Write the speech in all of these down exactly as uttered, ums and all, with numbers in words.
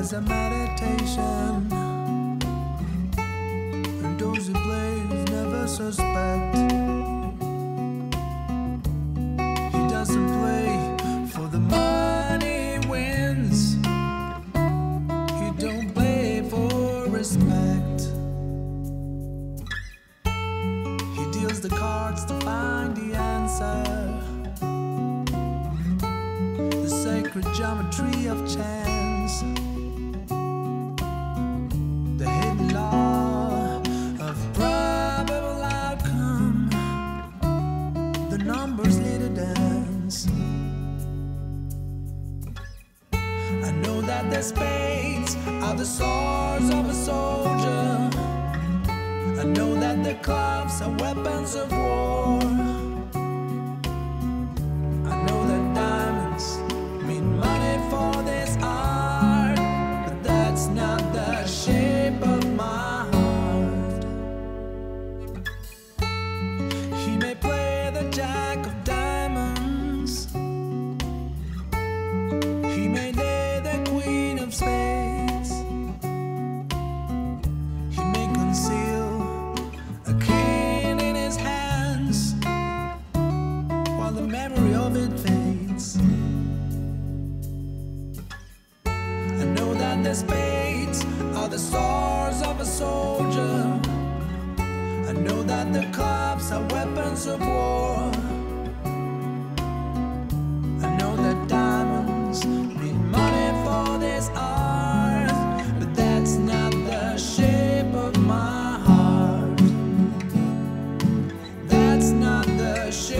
is a meditation, and those who plays never suspect. He doesn't play for the money he wins. He don't play for respect. He deals the cards to find the answer, the sacred geometry of chance, the hidden law of probable outcome. The numbers lead a dance. I know that the spades are the swords of a soldier. I know that the clubs are weapons of war. I know that diamonds mean money for this art, but that's not the shape of my heart. He may play the jack of diamonds, he may lay the queen of spades, he may conceal a king in his hands while the memory of it fades. I know that the spades are the swords of a soldier. I know that the clubs are weapons of war. I know that diamonds mean money for this art, but that's not the shape of my heart. That's not the shape,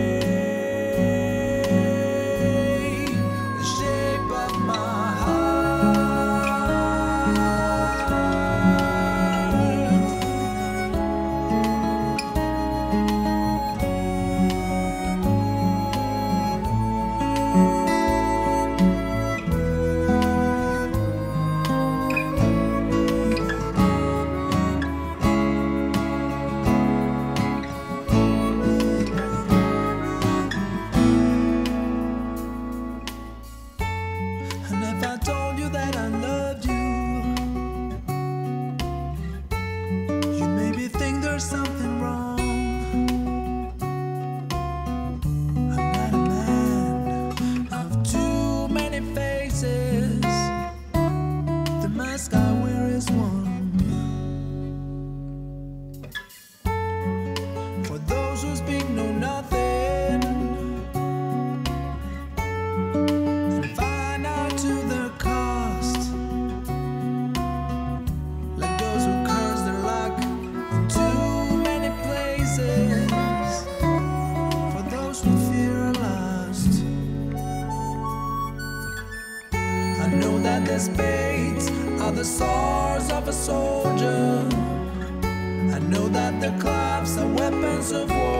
the shape of my heart. And if I told you that I loved you, you'd maybe think there's something wrong. I'm not a man of too many faces. The mask I wear is one. For those who speak know nothing and find out to their cost, like those who curse their luck in too many places. For those who fear are lost, I know that the spades are the swords of a soldier. I know that the clubs are weapons of war.